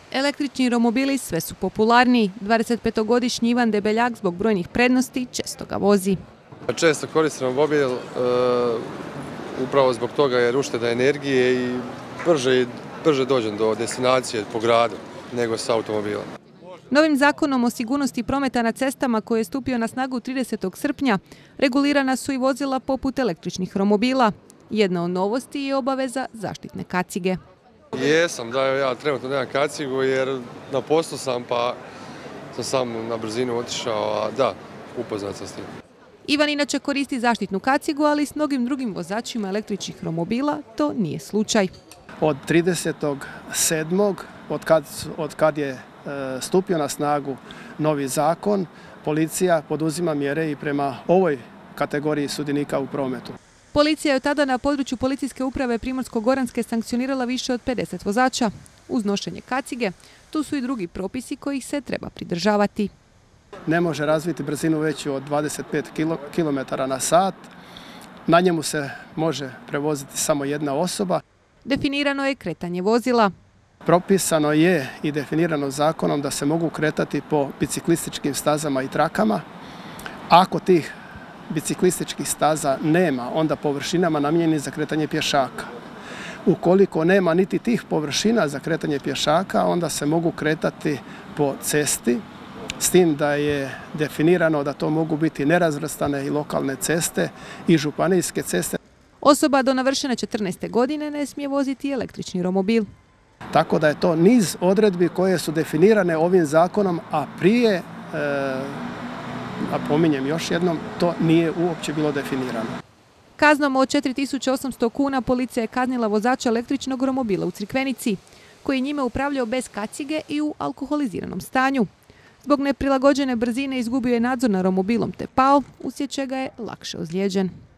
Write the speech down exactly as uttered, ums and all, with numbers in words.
Električni romobili sve su popularniji. dvadesetpetogodišnji Ivan Debeljak zbog brojnih prednosti često ga vozi. Često koristim romobil, e, upravo zbog toga jer ušteda energije i brže, brže dođem do destinacije po gradu nego sa automobilom. Novim zakonom o sigurnosti prometa na cestama koji je stupio na snagu tridesetog srpnja regulirana su i vozila poput električnih romobila. Jedna od novosti je obaveza zaštitne kacige. Jesam, da ja trenutno nemam kacigu jer na poslu sam pa sam sam na brzinu otišao, a da, upoznat sam s tim. Ivan inače koristi zaštitnu kacigu, ali s mnogim drugim vozačima električnih romobila to nije slučaj. Od tridesetog sedmog od kad, od kad je e, stupio na snagu novi zakon, policija poduzima mjere i prema ovoj kategoriji sudionika u prometu. Policija je tada na području policijske uprave Primorsko-goranske sankcionirala više od pedeset vozača. Uz nošenje kacige, tu su i drugi propisi kojih se treba pridržavati. Ne može razviti brzinu veću od dvadeset pet kilometara na sat. Na njemu se može prevoziti samo jedna osoba. Definirano je kretanje vozila. Propisano je i definirano zakonom da se mogu kretati po biciklističkim stazama i trakama. Ako tih biciklističkih staza nema, onda površinama namijenjenih za kretanje pješaka. Ukoliko nema niti tih površina za kretanje pješaka, onda se mogu kretati po cesti, s tim da je definirano da to mogu biti nerazvrstane i lokalne ceste i županijske ceste. Osoba do navršene četrnaeste godine ne smije voziti električni romobil. Tako da je to niz odredbi koje su definirane ovim zakonom, a prije, e, napominjem još jednom, to nije uopće bilo definirano. Kaznom od četiri tisuće osamsto kuna policija je kaznila vozača električnog romobila u Crikvenici, koji je njime upravljao bez kacige i u alkoholiziranom stanju. Zbog neprilagođene brzine izgubio je nadzor nad romobilom te pao, uslijed čega je lakše ozlijeđen.